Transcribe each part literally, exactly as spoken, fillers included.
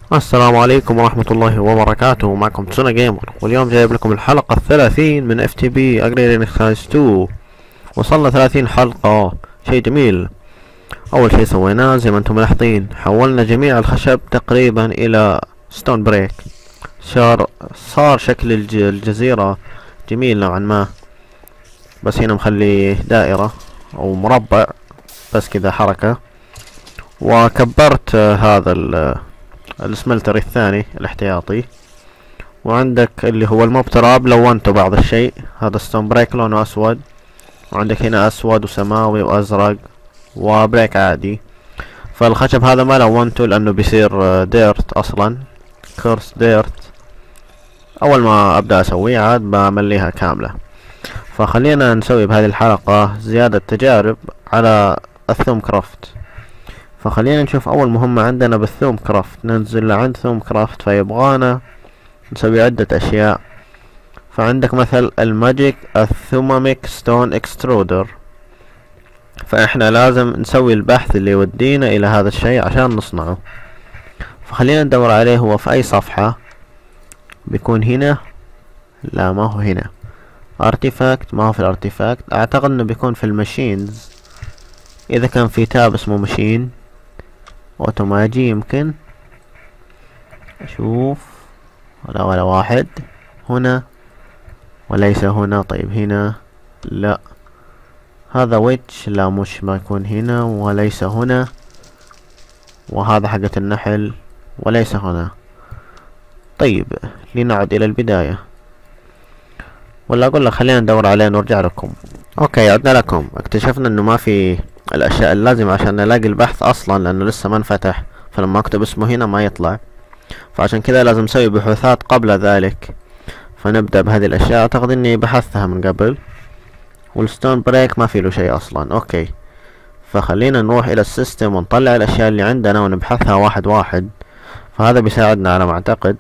السلام عليكم ورحمة الله وبركاته. معكم تسونا جيمر، واليوم جايب لكم الحلقة الثلاثين من اف تي بي اجريرين اكسايز تو. وصلنا ثلاثين حلقة، شيء جميل. اول شيء سويناه زي ما انتم ملاحظين، حولنا جميع الخشب تقريبا الى ستون بريك. صار صار شكل الج... الجزيرة جميل نوعا ما، بس هنا مخلي دائرة او مربع بس كذا حركة. وكبرت آه، هذا ال السملتر الثاني الاحتياطي. وعندك اللي هو الموب تراب لونته بعض الشيء، هذا ستون بريك لونه اسود، وعندك هنا اسود وسماوي وازرق وبريك عادي. فالخشب هذا ما لونته لانه بيصير ديرت اصلا، كورس ديرت. اول ما ابدا اسويه عاد بمليها كاملة. فخلينا نسوي بهذه الحلقة زيادة تجارب على الثوم كرافت. فخلينا نشوف اول مهمة عندنا بالثوم كرافت. ننزل لعند ثوم كرافت، فيبغانا نسوي عدة اشياء. فعندك مثل الماجيك الثوماميك ستون اكسترودر، فاحنا لازم نسوي البحث اللي يودينا الى هذا الشيء عشان نصنعه. فخلينا ندور عليه، هو في اي صفحة بيكون؟ هنا؟ لا، ما هو هنا. ارتيفاكت، ما هو في الارتيفاكت. اعتقد انه بيكون في الماشينز، اذا كان في تاب اسمه ماشين اوتوماجي يمكن. اشوف، ولا ولا واحد هنا وليس هنا. طيب هنا لا، هذا ويتش، لا مش ما يكون هنا وليس هنا. وهذا حقة النحل وليس هنا. طيب لنعد الى البداية، ولا اقول لك خلينا ندور عليه ونرجع لكم. اوكي، عدنا لكم. اكتشفنا انه ما في الاشياء اللازمة عشان نلاقي البحث اصلا، لانه لسه ما انفتح. فلما اكتب اسمه هنا ما يطلع، فعشان كذا لازم نسوي بحوثات قبل ذلك. فنبدأ بهذه الاشياء، اعتقد اني بحثتها من قبل. والستون بريك ما في له شيء اصلا. اوكي، فخلينا نروح الى السيستم ونطلع الاشياء اللي عندنا ونبحثها واحد واحد. فهذا بيساعدنا على ما اعتقد.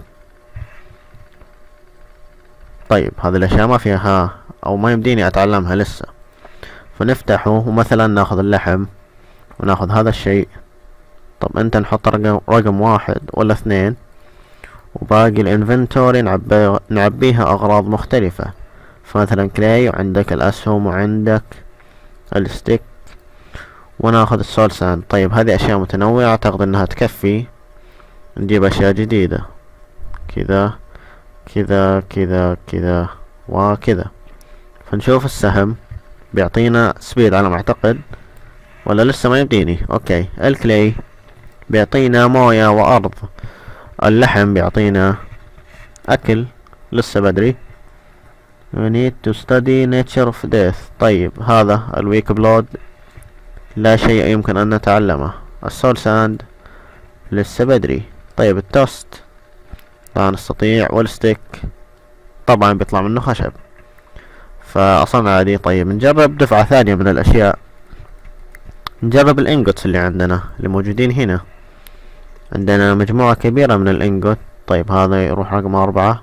طيب هذه الاشياء ما فيها او ما يمديني اتعلمها لسه. فنفتحه، ومثلا ناخذ اللحم وناخذ هذا الشيء. طب انت نحط رقم, رقم واحد ولا اثنين، وباقي الانفنتوري نعبي نعبيها اغراض مختلفة. فمثلا كلاي، وعندك الاسهم، وعندك الستيك، وناخذ السول ساند. طيب هذه اشياء متنوعة، اعتقد انها تكفي. نجيب اشياء جديدة كذا كذا كذا كذا وكذا. فنشوف السهم بيعطينا سبيد على ما اعتقد، ولا لسه ما يبديني. اوكي، الكلي بيعطينا موية وارض. اللحم بيعطينا اكل، لسه بدري. we need to study nature of death. طيب هذا الويك بلود لا شيء يمكن ان نتعلمه. السول ساند لسه بدري. طيب التوست لا نستطيع، والستيك طبعا بيطلع منه خشب، فاصلا عادي. طيب نجرب دفعة ثانية من الاشياء. نجرب الانجوتس اللي عندنا اللي موجودين هنا. عندنا مجموعة كبيرة من الانجوت. طيب هذا يروح رقم اربعة.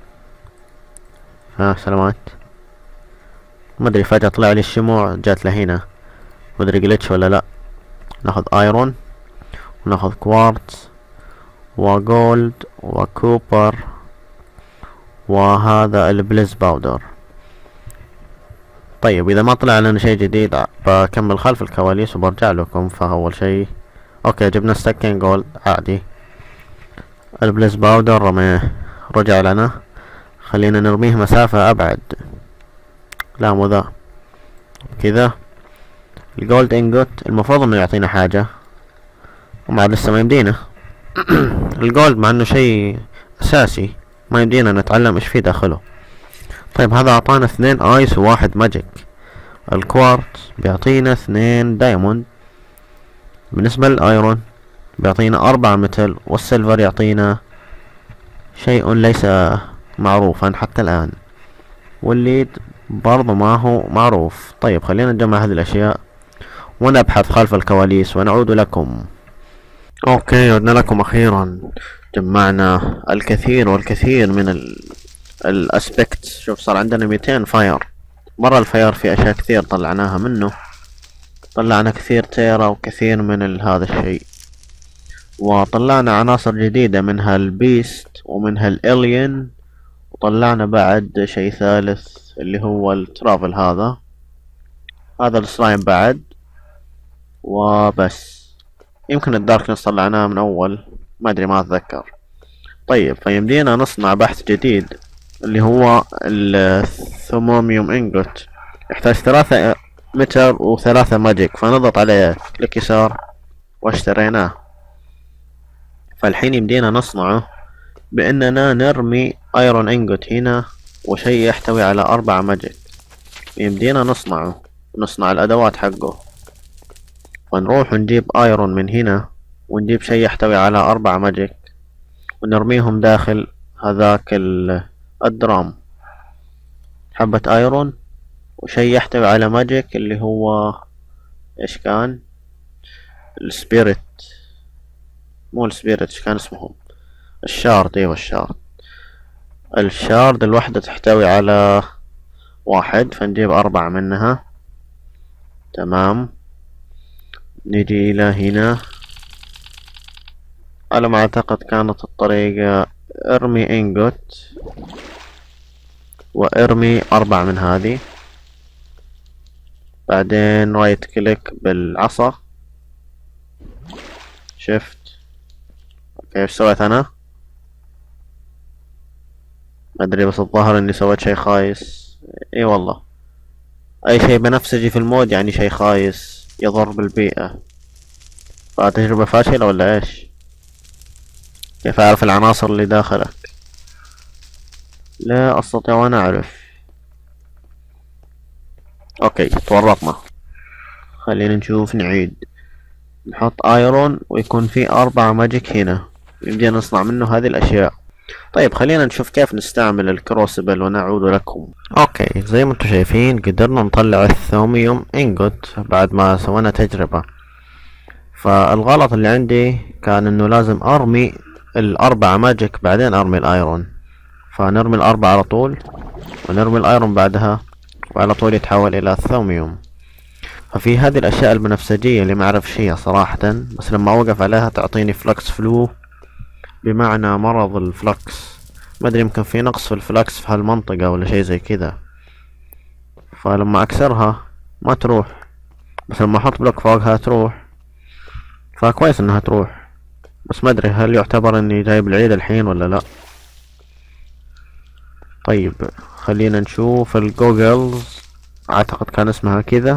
ها سلامات. مدري فجأة طلع لي الشموع جات لهنا، مدري جلتش ولا لا. ناخذ ايرون، وناخذ كوارتز وجولد وكوبر، وهذا البليز باودر. طيب اذا ما طلع لنا شيء جديد بكمل خلف الكواليس وبرجع لكم. فاول شيء اوكي، جبنا ستكين جولد عادي. البليز باودر رميه رجع لنا. خلينا نرميه مسافة ابعد. لا مو ذا، كذا. الجولد انجوت المفروض انه يعطينا حاجة، ومع لسه ما يمدينا. الجولد مع انه شيء اساسي ما يمدينا نتعلم ايش فيه داخله. طيب هذا اعطانا اثنين ايس وواحد ماجيك. الكوارتز بيعطينا اثنين دايموند. بالنسبة للايرون بيعطينا اربعة متل، والسيلفر يعطينا شيء ليس معروفا حتى الان، والليد برضو ما هو معروف. طيب خلينا نجمع هذه الاشياء ونبحث خلف الكواليس ونعود لكم. اوكي، عدنا لكم اخيرا. جمعنا الكثير والكثير من ال الاسبكت. شوف صار عندنا مئتين فاير. مرة الفاير في اشياء كثير طلعناها منه. طلعنا كثير تيرا وكثير من ال- هذا الشيء. وطلعنا عناصر جديدة منها البيست ومنها الالين، وطلعنا بعد شيء ثالث اللي هو الترافل. هذا هذا السلايم بعد. وبس يمكن الداركنس طلعناه من اول، ما ادري ما اتذكر. طيب فيمدينا نصنع بحث جديد اللي هو الثوموميوم انجوت، يحتاج ثلاثة متر وثلاثة ماجيك، فنضغط عليه كليك يسار واشتريناه. فالحين يمدينا نصنعه باننا نرمي ايرون انجوت هنا وشيء يحتوي على اربع ماجيك، يمدينا نصنعه، نصنع الادوات حقه. ونروح نجيب ايرون من هنا ونجيب شيء يحتوي على اربع ماجيك ونرميهم داخل هذاك الدرام، حبة ايرون وشيء يحتوي على ماجيك اللي هو ايش كان؟ السبيريت، مو السبيريت، ايش كان اسمهم؟ الشارد. ايوه الشارد. الشارد الوحدة تحتوي على واحد، فنجيب اربع منها. تمام. نجي الى هنا، على ما اعتقد كانت الطريقة ارمي انجوت وارمي اربع من هذه، بعدين رايت كليك بالعصا، شفت. اوكي ايش سويت انا؟ ما ادري، بس الظاهر اني سويت شي خايس. اي والله، اي شيء بنفسجي في المود يعني شي خايس يضر بالبيئة، فتجربة فاشلة ولا ايش؟ كيف اعرف العناصر اللي داخلك؟ لا استطيع ان اعرف. اوكي تورطنا، خلينا نشوف. نعيد، نحط ايرون ويكون في اربع ماجيك هنا، يمدينا نصنع منه هذه الاشياء. طيب خلينا نشوف كيف نستعمل الكروسبل ونعود لكم. اوكي زي ما انتم شايفين قدرنا نطلع الثوميوم انجوت بعد ما سوينا تجربة. فالغلط اللي عندي كان انه لازم ارمي الاربع ماجيك بعدين ارمي الايرون، فنرمي الاربع على طول ونرمي الايرون بعدها، وعلى طول يتحول الى الثوميوم. ففي هذه الاشياء البنفسجية اللي ما اعرف هي صراحة، بس لما اوقف عليها تعطيني فلكس فلو، بمعنى مرض الفلكس. ما ادري يمكن في نقص في الفلكس في هالمنطقة ولا شيء زي كذا، فلما اكسرها ما تروح، بس لما احط بلوك فوقها تروح. فكويس انها تروح، بس ما ادري هل يعتبر اني جايب العيد الحين ولا لا. طيب خلينا نشوف الجوجلز، اعتقد كان اسمها كذا.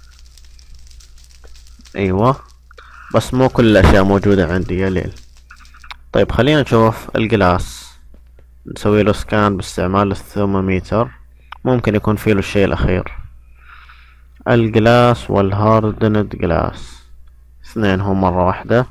ايوه، بس مو كل الاشياء موجودة عندي يا ليل. طيب خلينا نشوف الجلاس، نسوي له سكان باستعمال الثرموميتر، ممكن يكون فيه له الشيء الاخير. الجلاس والهاردند جلاس اثنين هم مرة واحدة،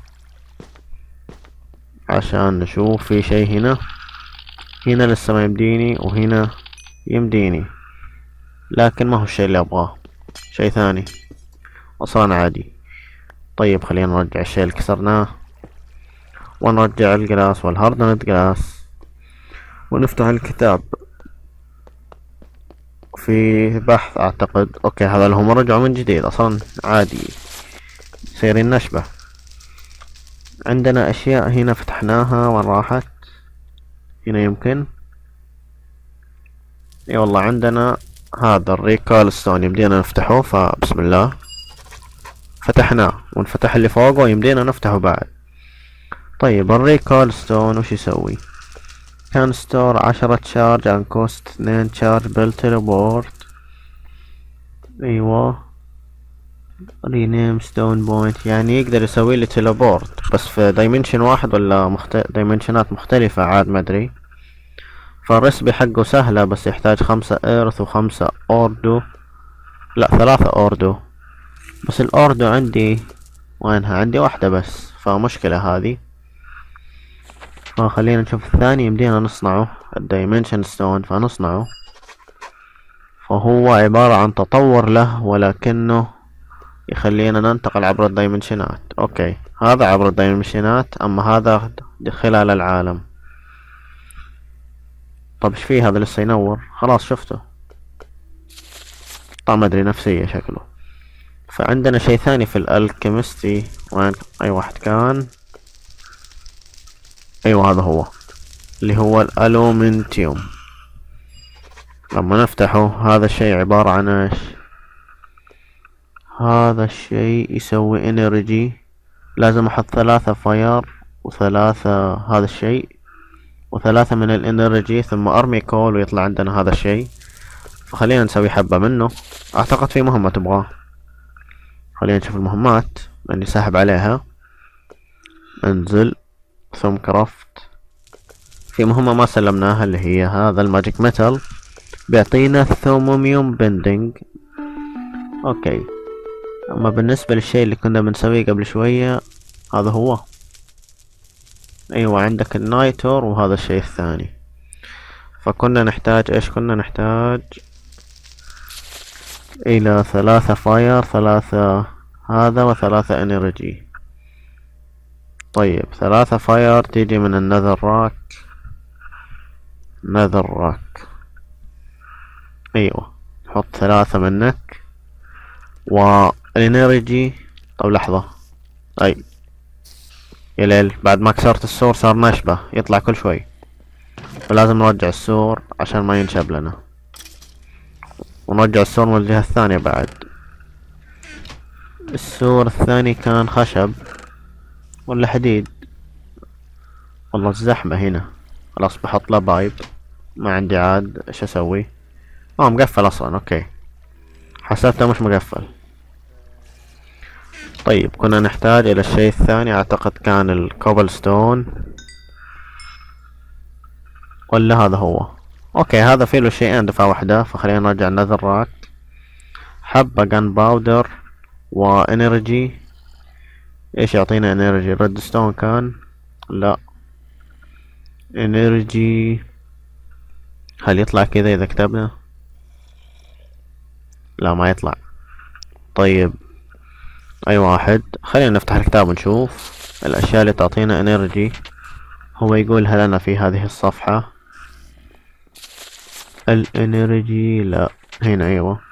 عشان نشوف في شيء هنا. هنا لسه ما يمديني وهنا يمديني، لكن ما هو الشيء اللي ابغاه، شيء ثاني اصلا عادي. طيب خلينا نرجع الشيء اللي كسرناه ونرجع الجلاس والهاردند جلاس ونفتح الكتاب في بحث اعتقد. اوكي هذا اللي هم رجعوا من جديد اصلا عادي، سيرين نشبه. عندنا اشياء هنا فتحناها، وين راحت؟ هنا يمكن. اي والله عندنا هذا الريكال ستون يمدينا نفتحه، فبسم الله فتحناه، ونفتح اللي فوقه يمدينا نفتحه بعد. طيب الريكال ستون وش يسوي؟ كان ستور عشرة تشارج عن كوست اثنين تشارج بالتليبورت. ايوه رينيم ستون بوينت، يعني يقدر يسوي لي تليبورت بس في دايمنشن واحد ولا مخت... دايمنشنات مختلفة عاد ما ادري. فالرسبي حقه سهلة، بس يحتاج خمسة ايرث وخمسة اوردو، لا ثلاثة اوردو، بس الاوردو عندي وينها؟ عندي واحدة بس، فمشكلة هذه. فخلينا نشوف الثاني يمدينا نصنعه، الدايمنشن ستون، فنصنعه. فهو عبارة عن تطور له، ولكنه يخلينا ننتقل عبر الدايمنشنات. اوكي هذا عبر الدايمنشنات، اما هذا خلال العالم. طب ايش فيه؟ هذا لسه ينور، خلاص شفته. طبعا ما ادري، نفسية شكله. فعندنا شيء ثاني في الالكيمستي، وين اي واحد كان؟ ايوه هذا هو اللي هو الالومنتيوم. لما نفتحه هذا الشيء عبارة عن ايش؟ هذا الشيء يسوي انرجي. لازم احط ثلاثة فاير وثلاثة هذا الشيء وثلاثة من الانرجي، ثم ارمي كول ويطلع عندنا هذا الشيء. فخلينا نسوي حبة منه. اعتقد في مهمة تبغاه. خلينا نشوف المهمات لاني ساحب عليها. انزل ثم كرافت. في مهمة ما سلمناها اللي هي هذا الماجيك ميتال بيعطينا ثوموميوم بندنج. اوكي، اما بالنسبة للشيء اللي كنا بنسويه قبل شوية هذا هو. ايوه عندك النايتور وهذا الشيء الثاني. فكنا نحتاج ايش؟ كنا نحتاج الى ثلاثة فاير، ثلاثة هذا وثلاثة انرجي. طيب ثلاثة فاير تيجي من النذر راك. نذر راك ايوه، نحط ثلاثة منك. والانرجي طب لحظة، اي يا ليل، بعد ما كسرت السور صار نشبه يطلع كل شوي، فلازم نرجع السور عشان ما ينشب لنا، ونرجع السور من الجهة الثانية. بعد السور الثاني كان خشب ولا حديد؟ والله الزحمة هنا. خلاص بحط له بايب. ما عندي عاد ايش اسوي؟ اه مقفل اصلا. اوكي حسبته مش مقفل. طيب كنا نحتاج الى الشيء الثاني، اعتقد كان الكوبل ستون ولا هذا هو. اوكي هذا فيه له شيئين دفعة واحدة، فخلينا نرجع نذر راك. حبة جان باودر وانرجي. ايش يعطينا انرجي؟ ريد ستون كان؟ لا انرجي. هل يطلع كذا اذا كتبنا؟ لا ما يطلع. طيب اي واحد، خلينا نفتح الكتاب ونشوف الاشياء اللي تعطينا انرجي. هو يقولها لنا في هذه الصفحة. الانرجي لا هنا ايوه.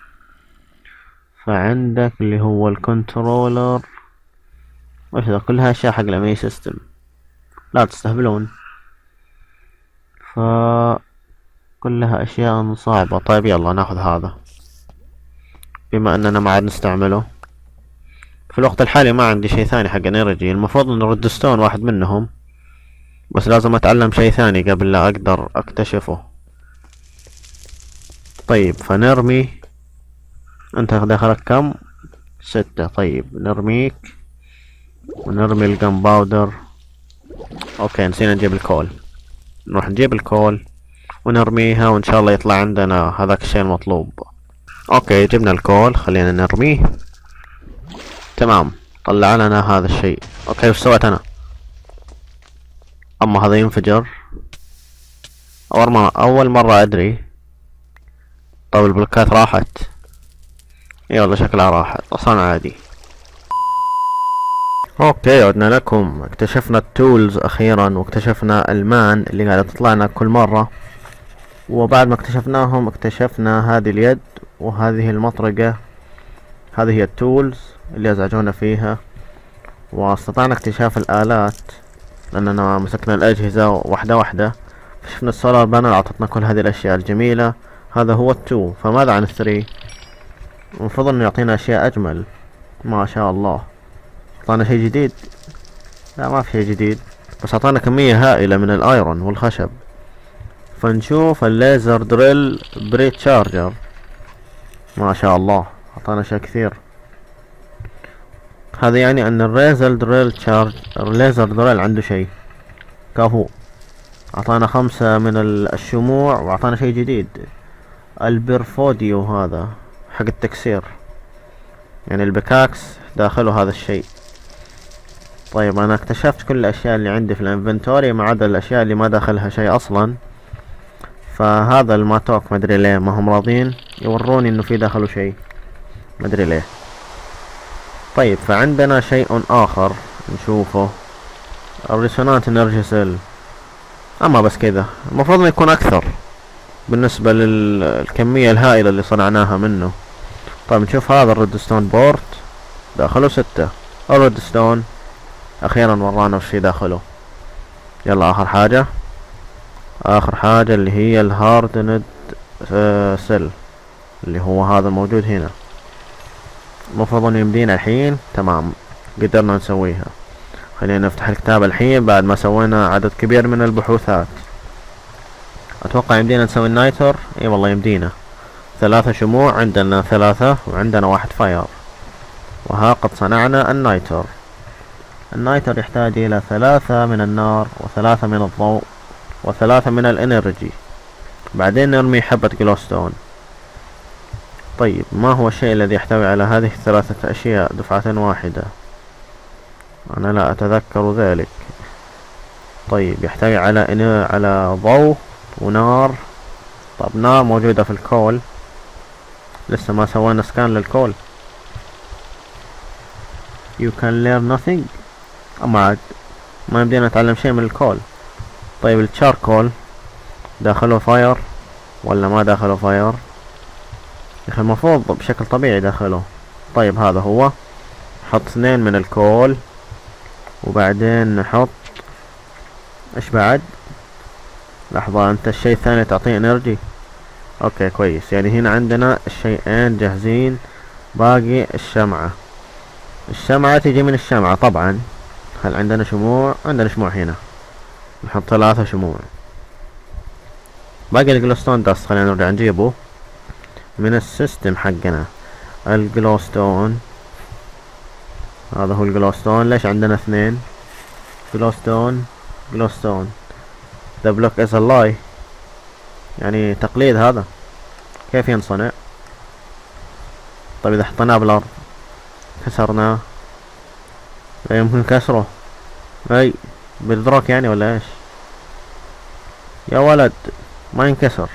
فعندك اللي هو الكنترولر. وش ذا؟ كلها اشياء حق الامي سيستم، لا تستهبلون. ف كلها اشياء صعبة. طيب يلا ناخذ هذا بما اننا ما عاد نستعمله في الوقت الحالي. ما عندي شيء ثاني حق انرجي. المفروض ان الريدستون واحد منهم، بس لازم اتعلم شيء ثاني قبل لا اقدر اكتشفه. طيب فنرمي. انت دخلك كم؟ ستة. طيب نرميك ونرمي الجن باودر. اوكي نسينا نجيب الكول. نروح نجيب الكول ونرميها وان شاء الله يطلع عندنا هذاك الشيء المطلوب. اوكي جبنا الكول، خلينا نرميه. تمام طلع لنا هذا الشيء. اوكي وش سويت انا؟ اما هذا ينفجر. اول مرة اول مرة ادري. طيب البلوكات راحت. اي والله شكلها راحت اصلا عادي. اوكي عدنا لكم. اكتشفنا التولز اخيرا، واكتشفنا المان اللي قاعدة تطلعنا كل مرة. وبعد ما اكتشفناهم اكتشفنا هذه اليد وهذه المطرقة. هذه هي التولز اللي ازعجونا فيها. واستطعنا اكتشاف الالات لاننا مسكنا الاجهزة واحدة واحدة. شفنا السولار بانل اعطتنا كل هذه الاشياء الجميلة. هذا هو التو. فماذا عن الثري؟ المفروض انه يعطينا اشياء اجمل. ما شاء الله اعطانا شيء جديد. لا ما في شيء جديد، بس اعطانا كمية هائلة من الايرون والخشب. فنشوف الليزر دريل بريت تشارجر. ما شاء الله اعطانا اشياء كثير. هذا يعني ان الريزل دريل تشارج الليزر دريل عنده شيء كفو. اعطانا خمسة من الشموع واعطانا شيء جديد، البرفوديو هذا حق التكسير، يعني البكاكس داخله هذا الشيء. طيب انا اكتشفت كل الاشياء اللي عندي في الانفنتوري ما عدا الاشياء اللي ما داخلها شيء اصلا. فهذا الماتوك مدري ليه ما هم راضين يوروني انه في داخله شيء، مدري ليه. طيب فعندنا شيء اخر نشوفه، الريسونانت انرجي سيل. اما بس كذا، المفروض انه يكون اكثر بالنسبة للكمية الهائلة اللي صنعناها منه. طيب نشوف هذا الريدستون بورت داخله ستة. الريدستون اخيرا ورانا وش في داخله. يلا اخر حاجة اخر حاجة اللي هي الهاردند سيل، اللي هو هذا الموجود هنا. المفروض انه يمدينا الحين. تمام، قدرنا نسويها. خلينا نفتح الكتاب الحين بعد ما سوينا عدد كبير من البحوثات. اتوقع يمدينا نسوي النايتر. اي والله يمدينا. ثلاثة شموع، عندنا ثلاثة وعندنا واحد فاير. وها قد صنعنا النايتر. النايتر يحتاج الى ثلاثة من النار وثلاثة من الضوء وثلاثة من الانرجي، بعدين نرمي حبة جلوستون. طيب ما هو الشيء الذي يحتوي على هذه الثلاثة اشياء دفعة واحدة؟ انا لا اتذكر ذلك. طيب يحتوي على إن على ضوء ونار. طب نار موجودة في الكول، لسه ما سوينا سكان للكول. you can learn nothing. اما عاد ما يمدينا نتعلم شيء من الكول. طيب الشاركول داخله فاير ولا ما داخله فاير؟ يا اخي المفروض بشكل طبيعي داخله. طيب هذا هو. نحط اثنين من الكول، وبعدين نحط ايش بعد؟ لحظة، انت الشيء الثاني تعطيه انرجي. اوكي كويس، يعني هنا عندنا الشيئين جاهزين. باقي الشمعة. الشمعة تيجي من الشمعة طبعا. هل عندنا شموع؟ عندنا شموع هنا. نحط ثلاثة شموع. باقي الجلوستون داست، خلينا نرجع نجيبه من السيستم حقنا. الجلوستون هذا هو الجلوستون. ليش عندنا اثنين جلوستون؟ جلوستون the block is a lie، يعني تقليد. هذا كيف ينصنع؟ طيب اذا حطيناه بالارض كسرناه، لا يمكن كسره. اي بالدروك يعني ولا ايش؟ يا ولد ما ينكسر.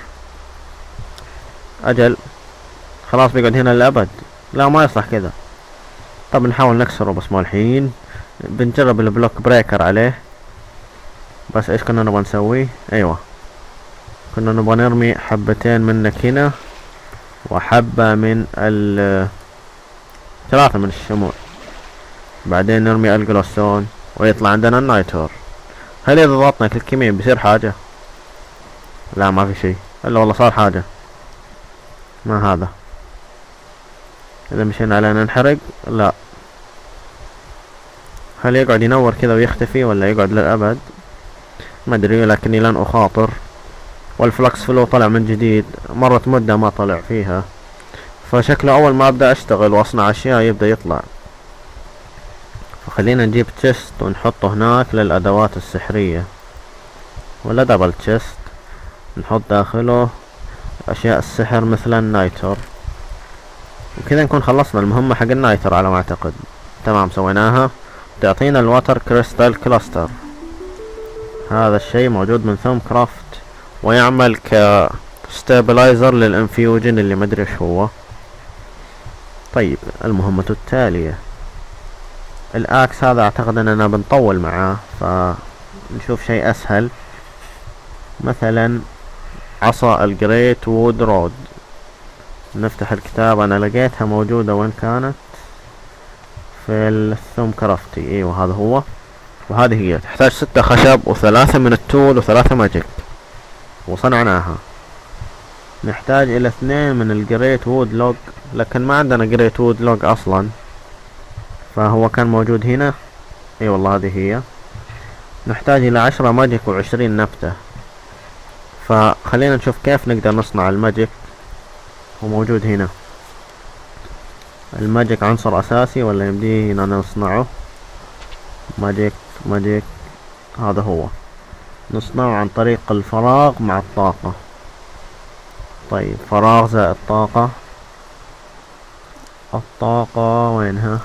اجل خلاص بيقعد هنا للابد. لا ما يصلح كذا. طب نحاول نكسره بس مو الحين. بنجرب البلوك بريكر عليه. بس ايش كنا نبغى نسوي؟ ايوه كنا نبغى نرمي حبتين منك هنا وحبة من ال ثلاثة من الشموع، بعدين نرمي الجلوستون ويطلع عندنا النايتور. هل اذا ضغطنا كليك يمين بيصير حاجة؟ لا ما في شيء. الا والله صار حاجة. ما هذا؟ اذا مشينا عليه ننحرق؟ لا. هل يقعد ينور كذا ويختفي ولا يقعد للأبد؟ ما ادري، لكني لن اخاطر. والفلكس فلو طلع من جديد، مرت مدة ما طلع فيها، فشكله اول ما ابدأ اشتغل واصنع اشياء يبدأ يطلع. فخلينا نجيب تشست ونحطه هناك للادوات السحرية، ولا دبل تشست نحط داخله اشياء السحر مثل النايتر. وكذا نكون خلصنا المهمة حق النايتر على ما اعتقد. تمام سويناها. تعطينا الواتر كريستال كلاستر. هذا الشيء موجود من ثوم كرافت ويعمل ك ستابلايزر للانفيوجن اللي مدري ايش هو. طيب المهمة التالية الاكس. هذا اعتقد اننا بنطول معاه، فنشوف شيء اسهل مثلا عصا الجريت وود رود. نفتح الكتاب. انا لقيتها موجودة وين كانت؟ في الثوم كرافتي. ايوه هذا هو. وهذه هي تحتاج ستة خشب وثلاثة من التول وثلاثة ماجيك، وصنعناها. نحتاج الى اثنين من الجريت وود لوج، لكن ما عندنا جريت وود لوج اصلا، فهو كان موجود هنا. اي والله هذه هي. نحتاج الى عشرة ماجيك وعشرين نبتة، فخلينا نشوف كيف نقدر نصنع الماجيك. هو موجود هنا. الماجيك عنصر اساسي ولا يمدينا نصنعه؟ ماجيك ماجيك هذا هو. نصنعه عن طريق الفراغ مع الطاقة. طيب فراغ زائد طاقة. الطاقة وينها؟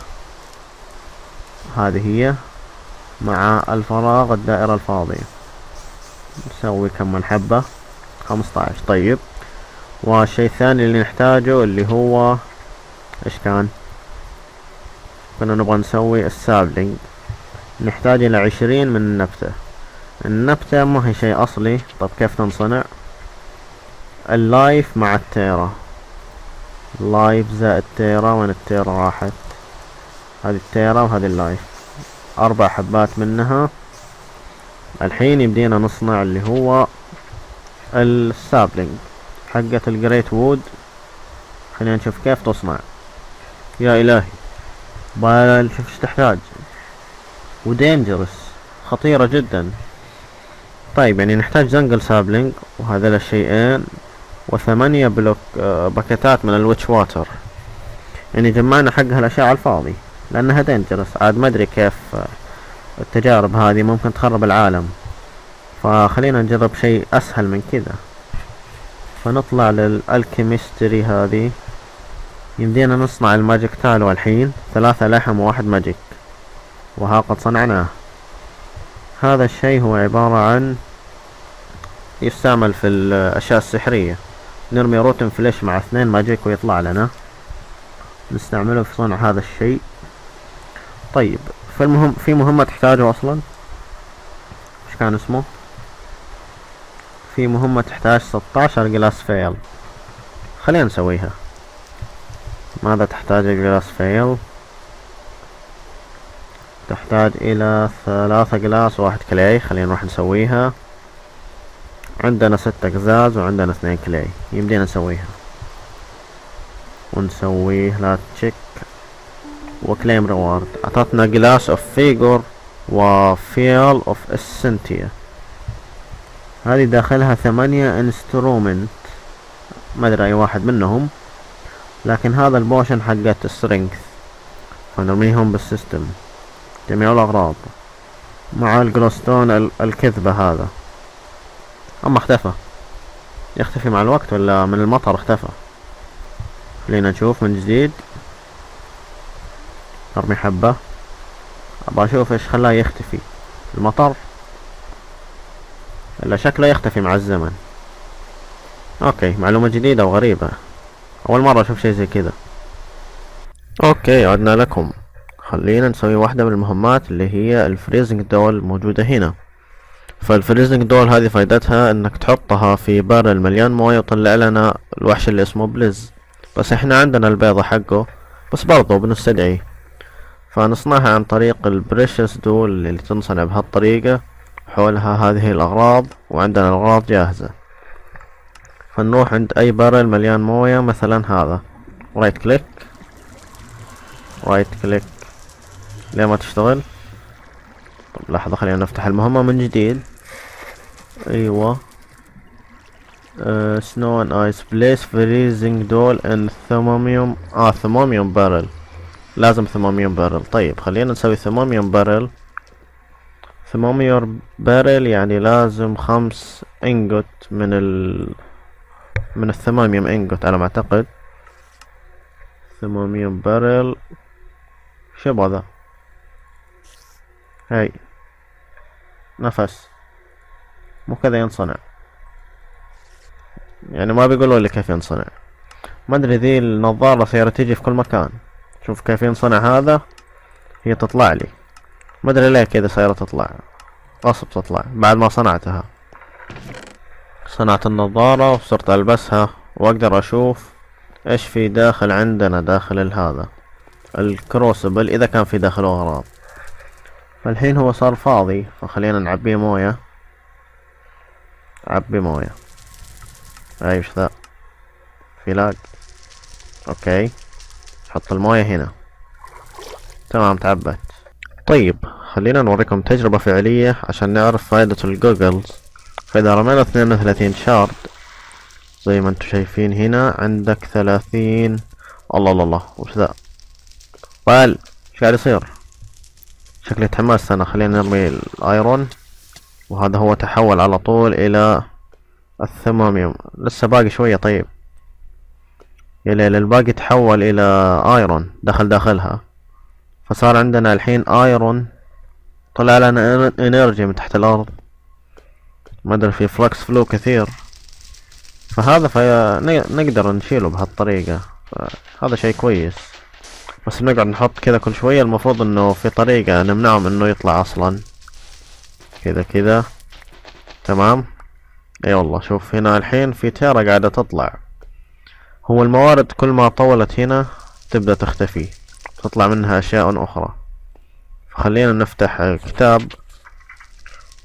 هذه هي مع الفراغ الدائرة الفاضية. نسوي كم من حبة؟ خمسة عشر. طيب والشيء الثاني اللي نحتاجه اللي هو ايش كان؟ كنا نبغى نسوي السابلينج. نحتاج الى عشرين من النبتة. النبتة ما هي شيء اصلي. طب كيف تنصنع؟ اللايف مع التيرا. لايف زائد تيرا. وين التيرا راحت؟ هذه التيرا وهذه اللايف. اربع حبات منها الحين يبدينا نصنع اللي هو السابلينج حقة الجريت وود. خلينا نشوف كيف تصنع. يا الهي، بال شوف ايش تحتاج، ودينجرس، خطيرة جدا. طيب يعني نحتاج زنقل سابلينج وهذول الشيئين وثمانية بلوك آه باكيتات من الويتش واتر. يعني جمعنا حق هالاشياء على الفاضي لانها دينجرس. عاد ما ادري كيف آه التجارب هذه ممكن تخرب العالم، فخلينا نجرب شيء اسهل من كذا. فنطلع للالكيميستري هذه، يمدينا نصنع الماجيك تالو الحين، ثلاثة لحم وواحد ماجيك، وها قد صنعناه. هذا الشيء هو عبارة عن يستعمل في الاشياء السحرية. نرمي روتن فليش مع اثنين ماجيك ويطلع لنا، نستعمله في صنع هذا الشيء. طيب فالمهم في مهمة تحتاجه اصلا، ايش كان اسمه؟ في مهمة تحتاج ستة عشر جلاس فيل، خلينا نسويها. ماذا تحتاج جلاس فيل؟ تحتاج الى ثلاثة جلاس وواحد كلاي، خلينا نروح نسويها. عندنا ستة قزاز وعندنا اثنين كلاي، يمدينا نسويها ونسويه. لا تشيك وكليم ريوارد. اعطتنا جلاس اوف فيجور وفيل اوف اسنتيا، هذه داخلها ثمانية انسترومنت، ما ادري اي واحد منهم، لكن هذا البوشن حقت السترينث، فنرميهم بالسيستم جميع الاغراض مع الجلوستون الكذبة هذا. اما اختفى، يختفي مع الوقت ولا من المطر اختفى؟ خلينا نشوف من جديد. نرمي حبة، ابغى اشوف ايش خلاه يختفي، المطر الا شكله يختفي مع الزمن. اوكي، معلومة جديدة وغريبة، اول مرة اشوف شيء زي كذا. اوكي عدنا لكم. خلينا نسوي واحدة من المهمات اللي هي الفريزنج دول موجودة هنا. فالفريزنج دول هذه فايدتها انك تحطها في بارل مليان موية ويطلع لنا الوحش اللي اسمه بليز، بس احنا عندنا البيضة حقه بس برضه بنستدعيه. فنصنعها عن طريق البريشس دول اللي تنصنع بهالطريقة، حولها هذه الاغراض وعندنا الاغراض جاهزة. فنروح عند اي بارل مليان موية، مثلا هذا، رايت كليك رايت كليك ليه ما تشتغل؟ طب لحظة خلينا نفتح المهمة من جديد. ايوه، سنو ان ايس بليس فريزنج دول ان ثمانمية اه ثمانمية بارل، لازم ثمانمية بارل. طيب خلينا نسوي ثمانمية بارل. ثمانمية بارل يعني لازم خمس انجوت من ال من الثمانمية انجوت على ما اعتقد. ثمانمية بارل، شو يبغى ذا؟ هاي نفس، مو كذا ينصنع، يعني ما بيقولوا لي كيف ينصنع. ما ادري ذي النظارة صايرة تيجي في كل مكان. شوف كيف ينصنع هذا، هي تطلع لي، ما ادري ليه كذا صايرة تطلع، غصب تطلع بعد ما صنعتها. صنعت النظارة وصرت البسها واقدر اشوف ايش في داخل عندنا، داخل هذا الكروسبل اذا كان في داخله اغراض. فالحين هو صار فاضي، فخلينا نعبيه موية. عبي موية. اي وش ذا؟ في لاج. اوكي، حط الموية هنا. تمام تعبت. طيب خلينا نوريكم تجربة فعلية عشان نعرف فائدة الجوجلز. فاذا رمينا اثنين وثلاثين شارد زي ما انتم شايفين هنا، عندك ثلاثين. الله الله الله، وش ذا؟ قال ايش قاعد يصير؟ شكلي تحمست انا. خلينا نرمي الايرون، وهذا هو تحول على طول الى الثمانمية. لسه باقي شوية. طيب يا ليل، الباقي تحول الى ايرون دخل داخلها، فصار عندنا الحين ايرون. طلع لنا انرجي من تحت الارض، ما ادري في فلكس فلو كثير، فهذا فنقدر نشيله بهالطريقة. هذا شيء كويس، بس بنقعد نحط كذا كل شوية. المفروض انه في طريقة نمنعهم انه يطلع اصلا. كذا كذا تمام. اي والله، شوف هنا الحين في تيرا قاعدة تطلع. هو الموارد كل ما طولت هنا تبدأ تختفي، تطلع منها اشياء اخرى. فخلينا نفتح الكتاب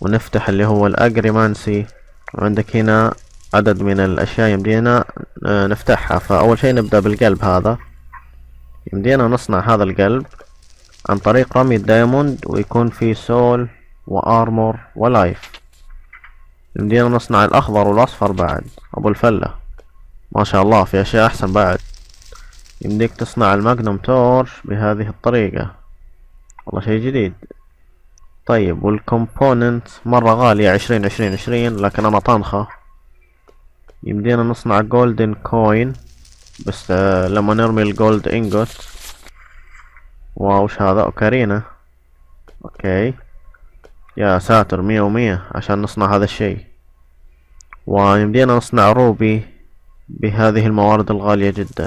ونفتح اللي هو الأجريمانسي، وعندك هنا عدد من الأشياء يمدينا نفتحها. فأول شي نبدأ بالقلب. هذا يمدينا نصنع هذا القلب عن طريق رمي الدايموند، ويكون فيه سول وارمور ولايف. يمدينا نصنع الأخضر والأصفر بعد أبو الفلة. ما شاء الله في أشياء أحسن بعد. يمديك تصنع الماجنوم تورش بهذه الطريقة، والله شي جديد. طيب والكومبوننت مرة غالية، عشرين عشرين عشرين، لكن أنا طانخة. يمدينا نصنع جولدن كوين بس آه لما نرمي الجولد انجوت. واوش هذا؟ اوكارينا. اوكي يا ساتر، مية ومية عشان نصنع هذا الشيء. ويمدينا نصنع روبي بهذه الموارد الغالية جدا.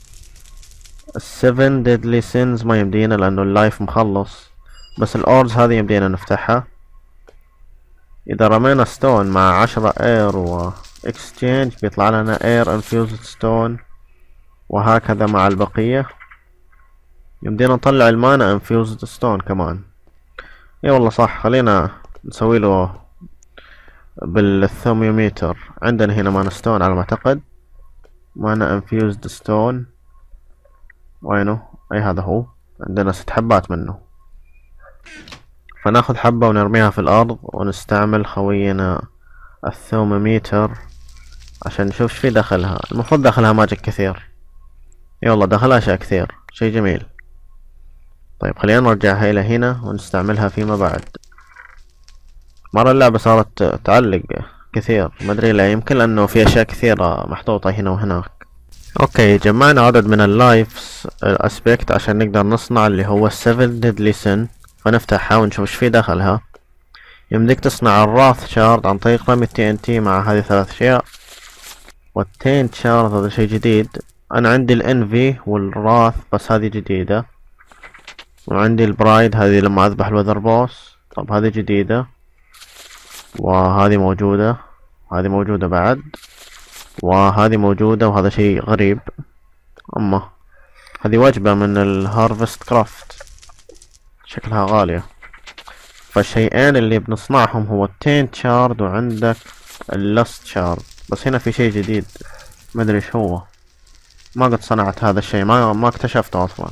السفن ديدلي سينز ما يمدينا لانه اللايف مخلص، بس الاورز هذه يمدينا نفتحها. اذا رمينا ستون مع عشرة اير و اكستشينج بيطلع لنا اير انفيوزد ستون، وهكذا مع البقية. يمدينا نطلع المانا انفيوزد ستون كمان. اي والله صح، خلينا نسوي له بالثوميوميتر. عندنا هنا مانا ستون على ما اعتقد، مانا انفيوزد ستون. وينه؟ اي هذا هو. عندنا ست حبات منه، فناخذ حبة ونرميها في الارض، ونستعمل خوينا الثوميوميتر عشان نشوف ايش في داخلها. المفروض داخلها ماجيك كثير. اي والله داخلها اشياء كثير، شي جميل. طيب خلينا نرجعها الى هنا ونستعملها فيما بعد. مرة اللعبة صارت تعلق كثير، ما ادري لا، يمكن لانه في اشياء كثيرة محطوطة هنا وهناك. اوكي جمعنا عدد من اللايفز اسبكت عشان نقدر نصنع اللي هو السفن ديدلي سن. فنفتحها ونشوف ايش في داخلها. يمديك تصنع الراث شارد عن طريق رمي التي ان تي مع هذه ثلاث اشياء. والتينت شارد هذا شيء جديد. انا عندي الانفي والراث بس هذه جديدة. وعندي البرايد هذه لما اذبح الوذر بوس، طب هذه جديدة. وهذه موجودة، هذه موجودة بعد، وهذه موجودة، وهذا شيء غريب. اما هذه وجبة من الهارفست كرافت، شكلها غالية. فالشيئين اللي بنصنعهم هو التينت شارد وعندك اللاست شارد. بس هنا في شيء جديد ما ادري ايش هو، ما قد صنعت هذا الشيء، ما ما اكتشفته اصلا.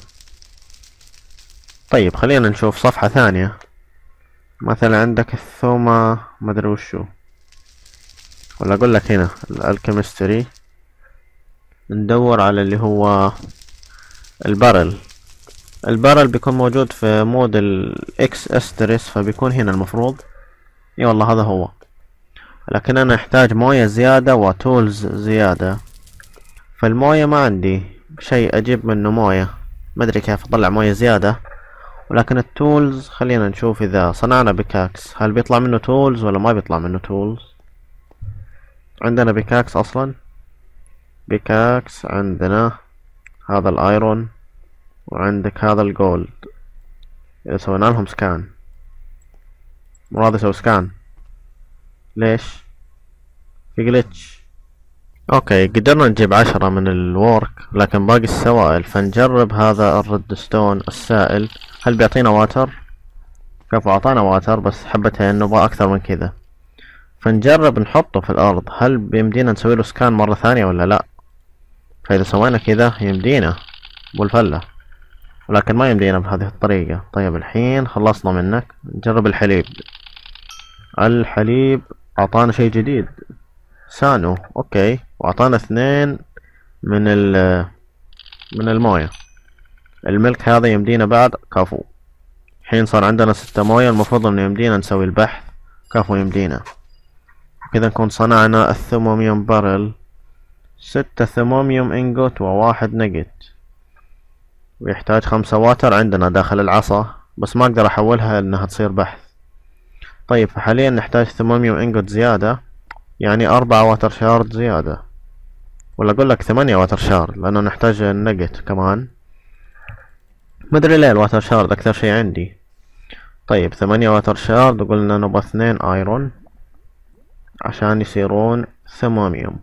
طيب خلينا نشوف صفحة ثانية. مثلا عندك الثومة ما ادري وشو، ولا اقول لك هنا الكيمستري. ندور على اللي هو البارل. البارل بيكون موجود في مود الاكس استرس، فبيكون هنا المفروض. اي والله هذا هو، لكن انا احتاج موية زيادة وتولز زيادة. فالموية ما عندي شيء اجيب منه موية، ما ادري كيف اطلع موية زيادة. ولكن التولز خلينا نشوف اذا صنعنا بيكاكس هل بيطلع منه تولز ولا ما بيطلع منه تولز. عندنا بيكاكس اصلا. بيكاكس عندنا هذا الايرون، وعندك هذا الجولد. اذا سوينا لهم سكان، مراد يسوي سكان، ليش؟ في جلتش. اوكي قدرنا نجيب عشرة من الورك، لكن باقي السوائل. فنجرب هذا الردستون السائل، هل بيعطينا واتر؟ كيف اعطانا واتر بس حبتين، نبغى اكثر من كذا. فنجرب نحطه في الارض، هل بيمدينا نسوي له سكان مرة ثانية ولا لا؟ فاذا سوينا كذا يمدينا بالفلة، ولكن ما يمدينا بهذه الطريقة. طيب الحين خلصنا منك، نجرب الحليب. الحليب اعطانا شيء جديد، سانو. اوكي، واعطانا اثنين من ال من الموية. الملك هذا يمدينا بعد، كفو. الحين صار عندنا ستة موية، المفروض انه يمدينا نسوي البحث. كفو يمدينا كذا نكون صنعنا الثموميوم بارل. ستة ثموميوم انجوت وواحد نجت، ويحتاج خمسة واتر عندنا داخل العصا، بس ما اقدر احولها انها تصير بحث. طيب فحاليا نحتاج ثموميوم انجوت زيادة، يعني أربعة واتر شارد زيادة، ولا اقول لك ثمانية واتر شارد، لانه نحتاج النجت كمان. مدري ليه الواتر شارد اكثر شي عندي. طيب ثمانية واتر شارد، وقلنا نبغى اثنين ايرون عشان يصيرون ثموميوم.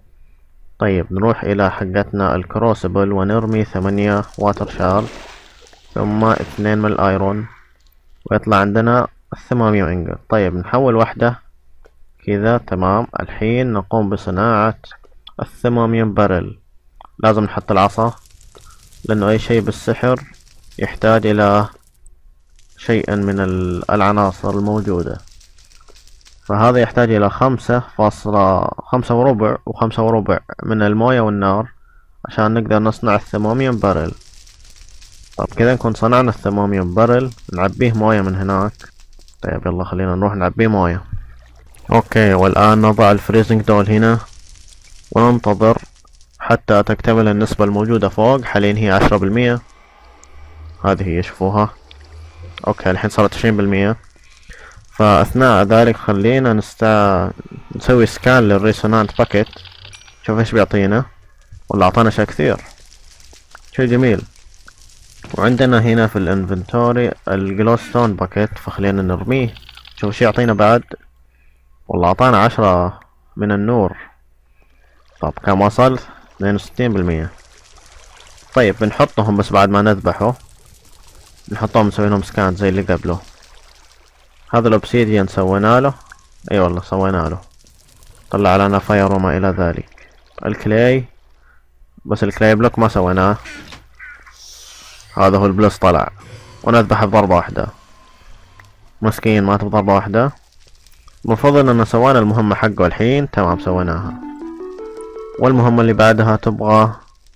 طيب نروح الى حقتنا الكروسبل ونرمي ثمانية واتر شارد ثم اثنين من الايرون، ويطلع عندنا الثمانمية انجل. طيب نحول واحدة كذا تمام. الحين نقوم بصناعة الثمانمية بارل. لازم نحط العصا لأنه أي شيء بالسحر يحتاج إلى شيء من العناصر الموجودة، فهذا يحتاج إلى خمسة فاصلة خمسة وربع وخمسة وربع من الموية والنار عشان نقدر نصنع الثمانمية بارل. طب كذا نكون صنعنا الثمانمية بارل، نعبيه موية من هناك. طيب يلا خلينا نروح نعبيه موية. اوكي، والآن نضع الفريزنج دول هنا وننتظر حتى تكتمل النسبة الموجودة فوق. حاليا هي عشرة بالمية، هذه هي شوفوها. اوكي الحين صارت عشرين بالمية. فاثناء ذلك خلينا نستا... نسوي سكان للريسونانت باكيت، شوف ايش بيعطينا. ولا اعطانا اشياء كثير، شيء جميل. وعندنا هنا في الانفنتوري الجلوستون باكيت، فخلينا نرميه. شوف ايش يعطينا بعد. والله اعطانا عشرة من النور. طب كم وصل؟ اثنين وستين بالمية. طيب بنحطهم بس بعد ما نذبحه، نحطهم نسوي لهم سكان زي اللي قبله. هذا الاوبسيديان سوينا له، اي والله سوينا له، طلع لنا فاير وما الى ذلك. الكلاي بس الكلاي بلوك ما سويناه، هذا هو البلس طلع. ونذبحه بضربة واحدة، مسكين مات بضربة واحدة. المفروض اننا سوينا المهمة حقه الحين، تمام سويناها. والمهمة اللي بعدها تبغى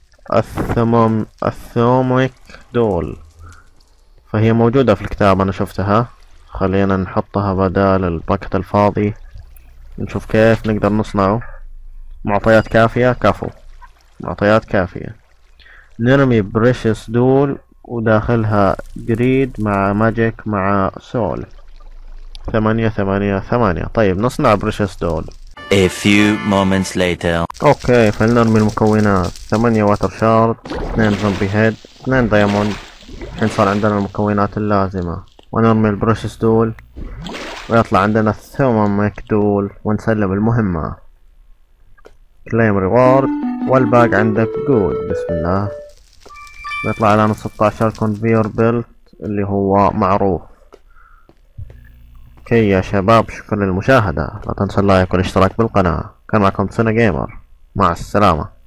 الثمم الثوميك دول، فهي موجودة في الكتاب انا شفتها. خلينا نحطها بدال الباكت الفاضي، نشوف كيف نقدر نصنعه. معطيات كافية، كفو معطيات كافية. نرمي بريشس دول وداخلها جريد مع ماجيك مع سول. ثمانية ثمانية ثمانية. طيب نصنع بريشس دول. A few moments later. اوكي فلنرمي المكونات. ثمانية واتر شارد، اثنين زومبي هيد، اثنين دايموند. الحين صار عندنا المكونات اللازمة. ونرمي البريشس دول ويطلع عندنا الثوميك دول ونسلم المهمة. كليم ريورد والباقي عندك جود. بسم الله. بيطلع لنا ستة عشر كونفير بيلت اللي هو معروف. اوكي يا شباب، شكرا للمشاهدة. لا تنسوا اللايك والاشتراك بالقناة. كان معكم سنة جيمر، مع السلامة.